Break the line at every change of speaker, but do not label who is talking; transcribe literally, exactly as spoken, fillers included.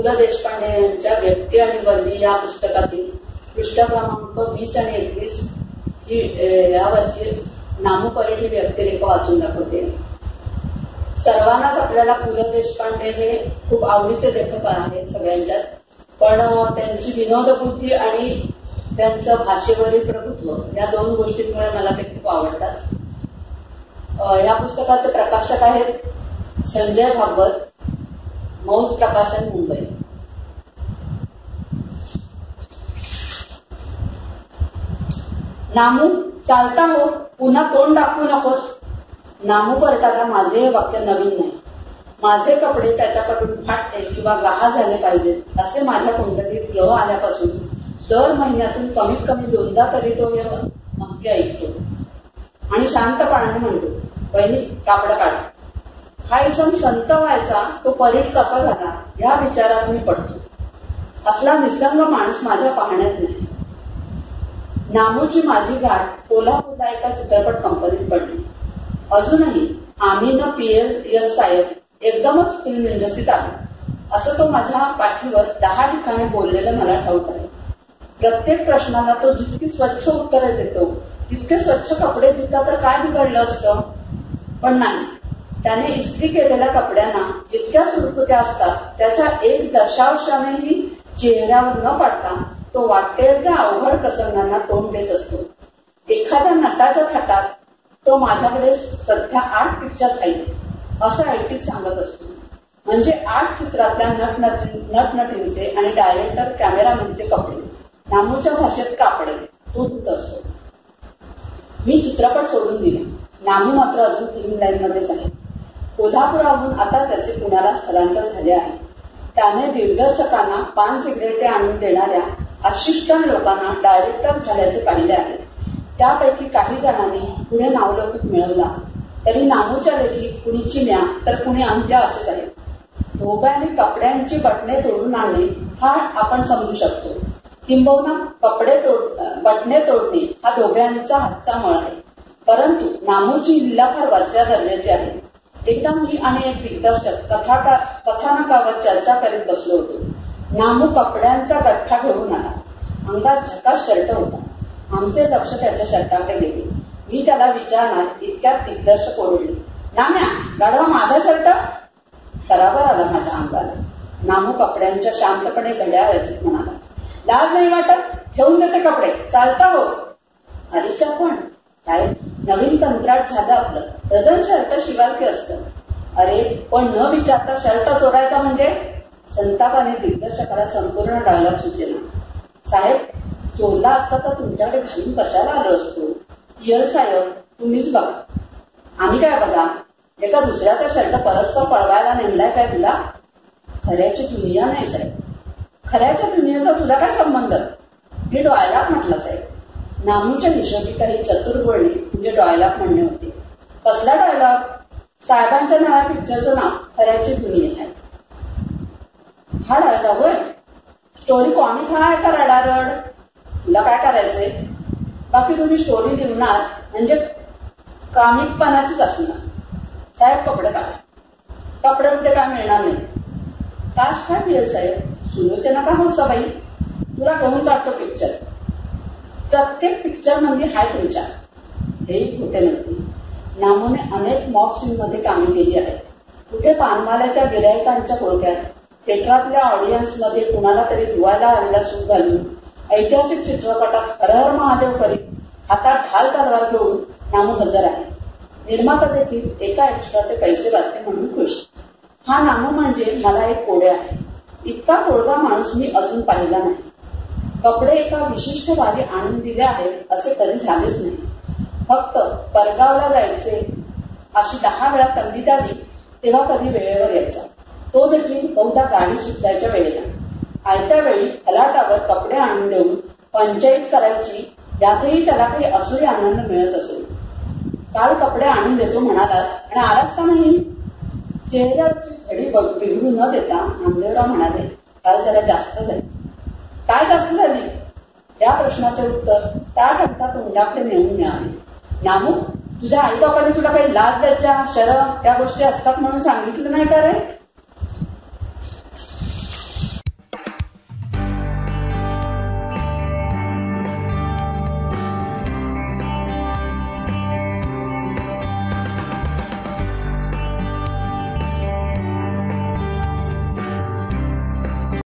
पु ल देशपांडे यांच्या व्यक्ती आणि वल्ली या पुस्तकातील पृष्ठ क्रमांक वीस आणि एकवीस ही यावरची नामोपरी ही व्यक्तिरेख वाचून दाखवते. सर्वांनाच आपल्याला पु ल देशपांडे हे खूप आवडीचे लेखक आहेत सगळ्यांच्यात, पण त्यांची विनोदबुद्धी आणि त्यांचं भाषेवरील प्रभुत्व या दोन गोष्टींमुळे मला ते खूप आवडतात. या पुस्तकाचे प्रकाशक आहेत संजय भागवत, मौज प्रकाशन, मुंबई. नामू चालता हो, पुन्हा तोंड दाखवू नकोस. नामू परताला माझे हे वाक्य नवीन नाही. माझे कपडे त्याच्याकडून फाटले किंवा गहाळ झाले पाहिजेत असे माझ्या कुंडलीत ग्रह आल्यापासून दर महिन्यातून कमीत कमी दोनदा तरी तो हे वाक्य ऐकतो आणि शांतपणाने म्हणतो, बहिणी कापड काढ. हा इसम संत व्हायचा तो परीट कसा झाला या विचारात मी पडतो. असला निसंग माणूस माझ्या पाहण्यात नाही. नामूची माझी गाठ कोल्हापूरला एका चित्रपट कंपनीत पडली. अजूनही आम्ही न पी एल साहेब एकदमच फिल्म इंडस्ट्रीत आलो असं तो माझ्या पाठीवर दहा ठिकाणी बोललेलं मला ठाऊक आहे. प्रत्येक प्रश्नाला तो जितकी स्वच्छ उत्तरे देतो तितके स्वच्छ कपडे धुता तर काय बिघडलं असतं, पण नाही. त्याने इस्त्री केलेल्या कपड्यांना जितक्या सुरकुत्या असतात त्याच्या एक दशांशानेही चेहऱ्यावर न पडता तो वाटेल त्या अवघड प्रसंगांना तोंड देत असतो. एखाद्या नटाच्या थाटात तो माझ्याकडे सध्या आठ पिक्चर आहेत असं ऐटीत सांगत असतो. म्हणजे आठ चित्रातल्या नटनटी नटनटींचे आणि डायरेक्टर कॅमेरामॅनचे कपडे, नामूच्या भाषेत कापडे, तो धुत असतो. मी चित्रपट सोडून दिले. नामू मात्र अजून फिल्म लाईन मध्येच आहे. कोल्हापुराहून आता त्याचे पुण्याला स्थलांतर झाले आहे. त्याने दिग्दर्शकांना पान सिगरेटे आणून देणाऱ्या असिस्टंट लोकांना डायरेक्टर झाल्याचे पाहिले आहे. त्यापैकी काही जणांनी पुढे नावलौकिक मिळवला तरी नामूच्या लेखी कुणी चिन्या तर कुणी अंत्या असेच आहेत. धोब्याने कपड्यांची बटणे तोडून आणणे हा आपण समजू शकतो, किंबहुना कपडे तोड बटणे तोडणे हा धोब्यांचा हातचा मळ आहे. परंतु नामूची लीला फार वरच्या दर्जाची आहे. एकदा मी आणि एक दिग्दर्शक कथाकार कथानकावर चर्चा करीत बसलो होतो. नामू कपड्यांचा गठ्ठा घेऊन आला. अंगात झकास शर्ट होता. आमचे लक्ष त्याच्या शर्टाकडे गेले. मी त्याला विचारणार इतक्यात दिग्दर्शक ओरडले, नाम्या गाढवा माझा शर्ट. तरावर आला माझ्या अंगाला. नामू कपड्यांच्या शांतपणे घड्याळ रचित म्हणाला, लाज नाही वाटत, ठेवून देते कपडे, चालता हो. अरेच्या पण साहेब नवीन कंत्राट झालं आपलं, डझन शर्ट शिवारके असतं. अरे पण न विचारता शर्ट चोरायचा म्हणजे. संतापाने दिग्दर्शकाला संपूर्ण डायलॉग सुचेना. साहेब चोरला असता तर तुमच्याकडे घालून कशाला आलो असतो. पियल साहेब तुम्हीच बघा. आम्ही काय बघा, एका दुसऱ्याचा शर्ट परस्पर पळवायला नेमलाय काय तुला. खऱ्याची दुनिया नाही साहेब. खऱ्याच्या दुनियेचा तुझा काय संबंध. मी डॉयलॉग म्हटलं साहेब. नामूच्या हिशोबी काही चतुर बोलणे म्हणजे डॉयलॉग म्हणणे होते. कसला डॉयलॉग. साहेबांच्या नव्या पिक्चरचं नाव खऱ्याची दुनिया आहे. हा डायलॉग होय. स्टोरी कॉमिक हा आहे का रडारड. तुला काय करायचंय. बाकी तुम्ही स्टोरी लिहिणार म्हणजे कामिकपणाचीच असणार. साहेब कपडे काढा. कपडे कुठे काय मिळणार नाही. काश काय मिळेल साहेब. सुलोचना का हो सबाई. तुला घेऊन काढतो पिक्चर. प्रत्येक पिक्चर मध्ये हाय तुमच्या. हेही खोटे नव्हते. नामूने अनेक मॉक सीन मध्ये कामे केली आहेत. कुठे पानमाल्याच्या गिरायकांच्या कोळक्यात, थिएटरातल्या ऑडियन्स मध्ये कुणाला तरी धुवायला आलेला सूट घालून, ऐतिहासिक चित्रपटात हर हर महादेव करीत हातात ढाल तलवार घेऊन नामू हजर आहे. निर्माता देखील एका एक्स्ट्राचे पैसे वाचते म्हणून खुश. हा नामू म्हणजे मला एक कोडे आहे. इतका कोडगा माणूस मी अजून पाहिला नाही. कपडे एका विशिष्ट वारी आणून दिले आहेत असे कधी झालेच नाही. फक्त परगावला जायचे अशी दहा वेळा तंबी द्यावी तेव्हा कधी वेळेवर यायचा. तो देखील बहुधा गाडी सुटायच्या वेळेला. आयत्या वेळी फलाटावर कपडे आणून देऊन पंचायत करायची, यातही त्याला काही असुरी आनंद मिळत असेल. काल कपडे आणून देतो म्हणालास आणि आलाच का नाही. चेहऱ्याची घडी बिघडू न देता नामदेवराव म्हणाले, काल जरा जास्त झाली. काय जास्त झाली. त्या प्रश्नाचे उत्तर त्या टप्प्यात तोंडाकडे नेऊन मिळाले. नामू तुझ्या आई बापाने तुला काही लाज द्यायच्या शरम त्या गोष्टी असतात म्हणून सांगितलं नाही का रे.